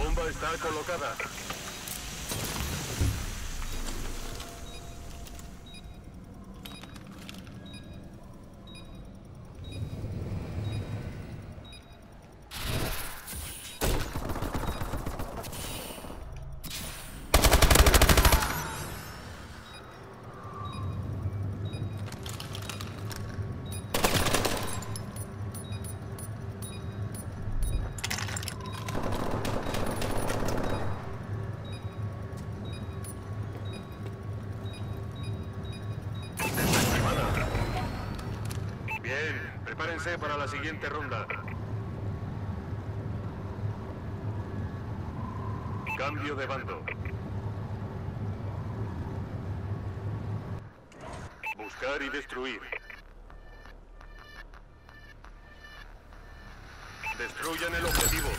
bomba está colocada. Prepárense para la siguiente ronda. Cambio de bando. Buscar y destruir. Destruyan el objetivo.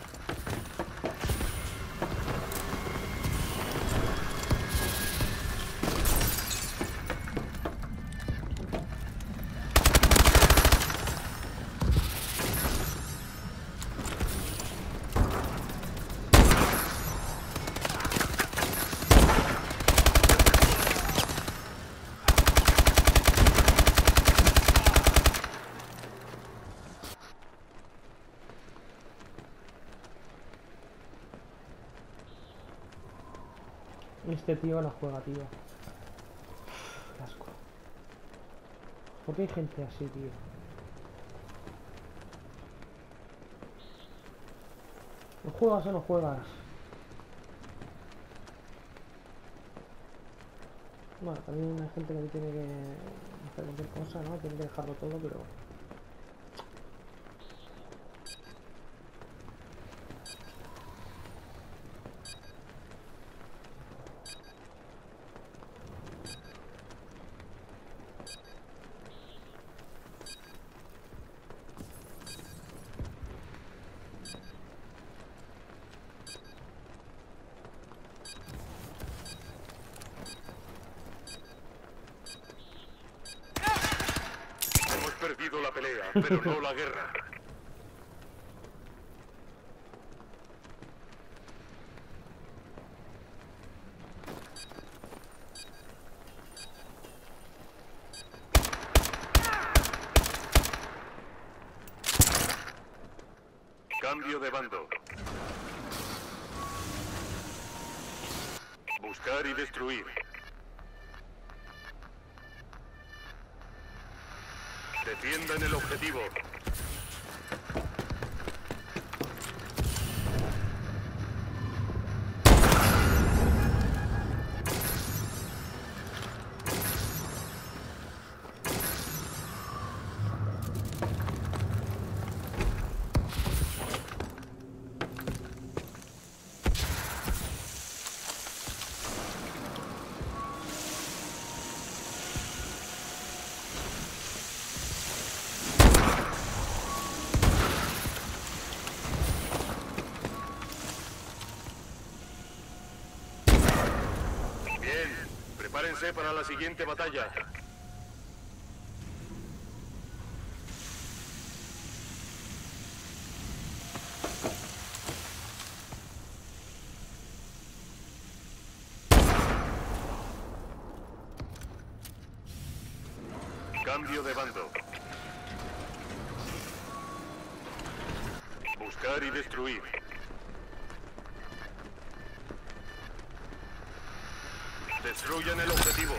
Este tío la juega, tío. Qué asco. ¿Por qué hay gente así, tío? ¿No juegas o no juegas? Bueno, también hay gente que tiene que hacer cualquier cosa, ¿no? Tiene que dejarlo todo, pero... Perdido la pelea, pero no la guerra. Cambio de bando. Buscar y destruir. Defiendan el objetivo. Prepárense para la siguiente batalla. Cambio de bando. Buscar y destruir. Destruyan el objetivo.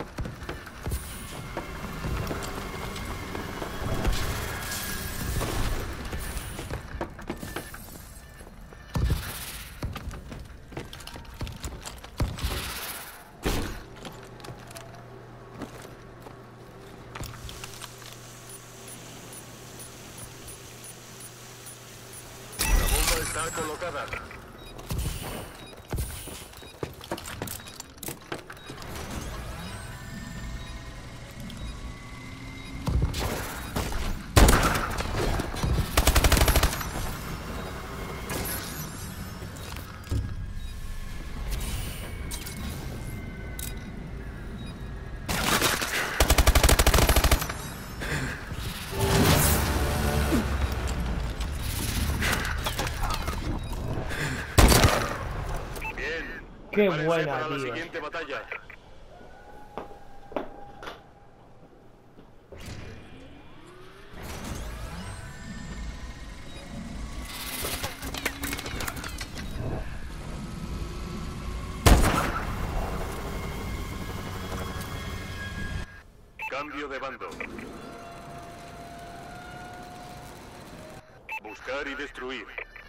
La bomba está colocada. Qué Prepárense buena, para la tío. siguiente batalla. Cambio de bando. Buscar y destruir.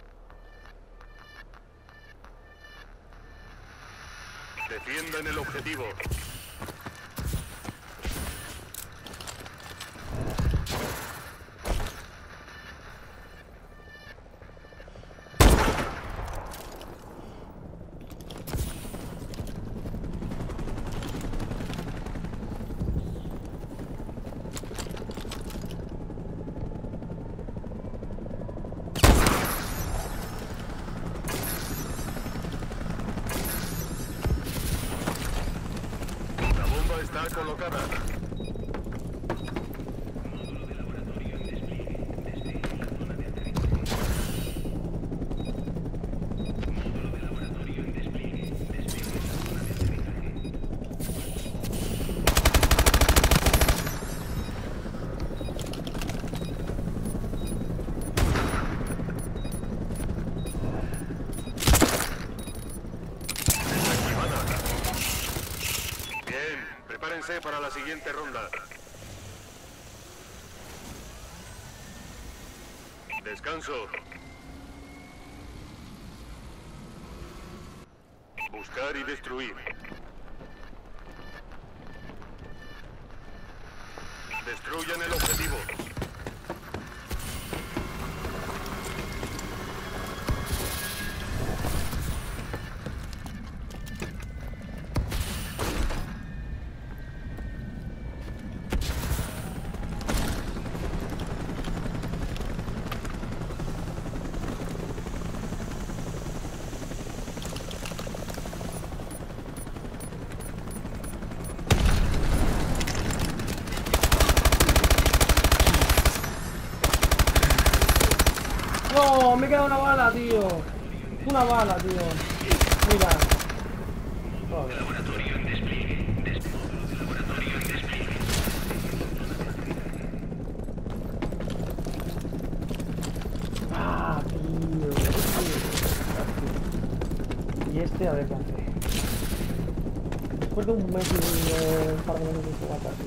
Defiendan el objetivo. La bomba está colocada. Desactivada. Bien, prepárense para la siguiente ronda. Descanso. Buscar y destruir. Destruyan el objetivo. No, me queda una bala, tío. Una bala, tío. Mira. Joder. Ah, tío. Y este, a ver qué hace. Después de un mes y un par de minutos de jugar casi.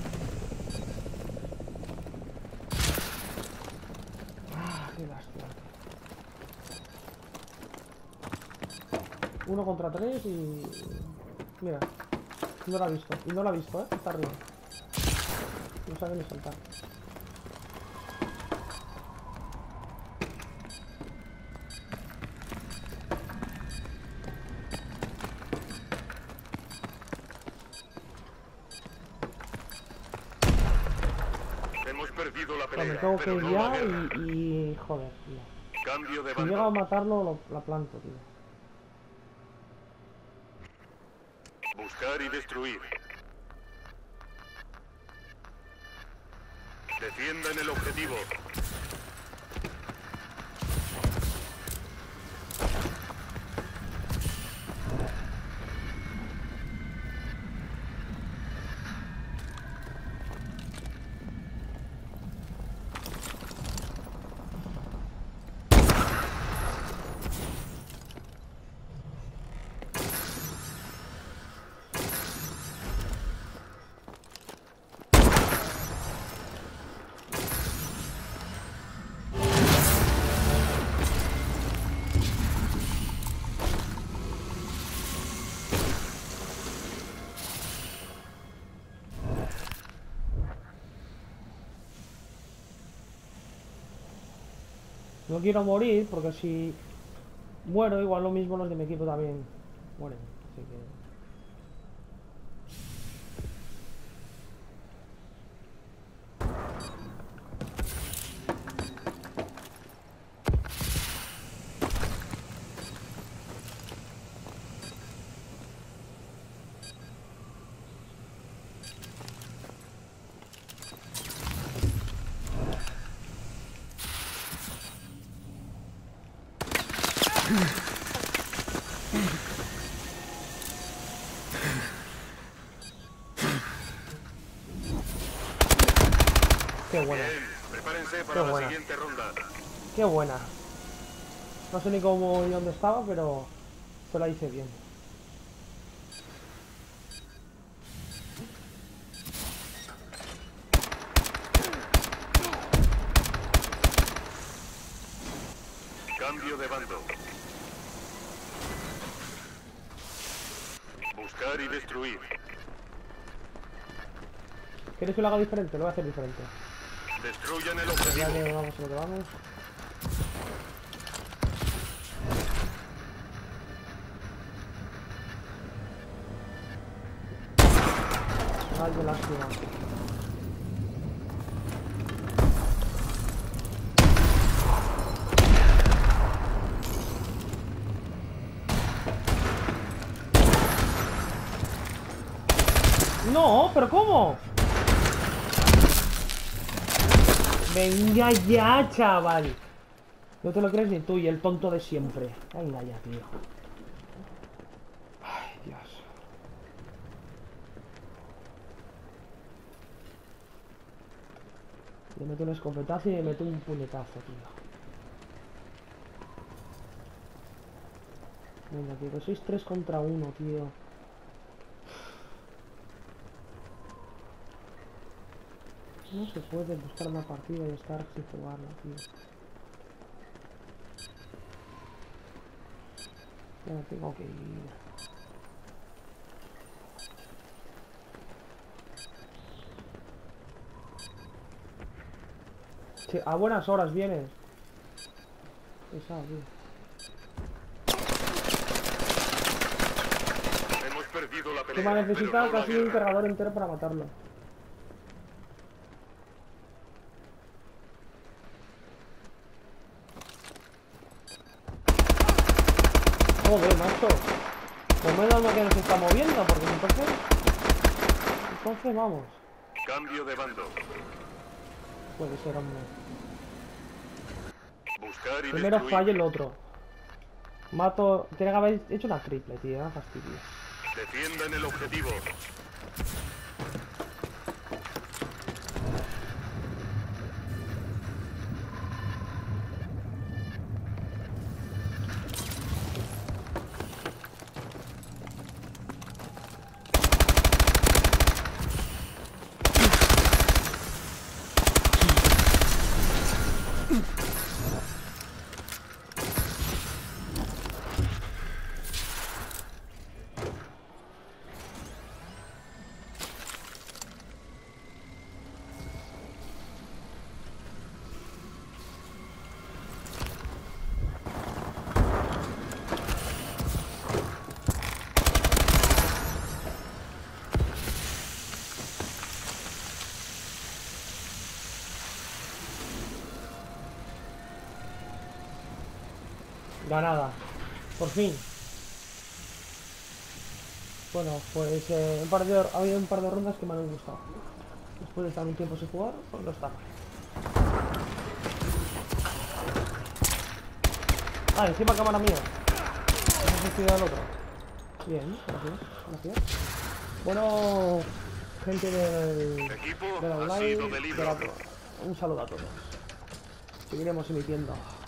Ah, qué lástima. 1 contra 3 y... Mira. No la ha visto. Y no la ha visto, está arriba. No sabe ni saltar. Hemos perdido la O sea, me pelea, tengo que pero ir no la ya guerra. y... Joder, tío. Cambio de Si llego a bando. matarlo, la planto, tío. Buscar y destruir. Defiendan el objetivo. No quiero morir porque si muero, igual lo mismo los de mi equipo también mueren. Así que... Qué buena. Bien, prepárense Qué para la buena. siguiente ronda. Qué buena. No sé ni cómo y dónde estaba, pero se la hice bien. Cambio de bando. Buscar y destruir. ¿Quieres que lo haga diferente? Lo voy a hacer diferente. Destruyan el Ya objetivo. que vamos a lo que vamos. Ay, qué lástima. No, pero ¿cómo? Venga ya, chaval. No te lo crees ni tú y el tonto de siempre. Venga ya, tío. Ay, Dios. Le meto un escopetazo y le meto un puñetazo, tío. Venga, tío, que sois 3 contra 1, tío. No se puede buscar una partida y estar sin jugarla, tío. Ya tengo que ir. Sí, a buenas horas vienes. Pesado, tío. Hemos perdido la Que pelea. va a necesitar pero no la casi un guerra. cargador entero para matarlo. Joder, macho. Pues menos mal que nos está moviendo, porque entonces vamos. Cambio de bando. Puede ser, hombre. Buscar y Primero destruir. fallo el otro. Mato. Tiene que haber hecho una triple, tío. No fastidio. Defiendan el objetivo. Ganada. Por fin. Bueno, pues ha habido un par de rondas que me han gustado. Después de estar un tiempo sin jugar, pues no está mal. Ah, encima cámara mía. No sé si da el otro. Bien, gracias. Bueno, gente Equipo de la ha online, sido de libro. un saludo a todos. Seguiremos emitiendo.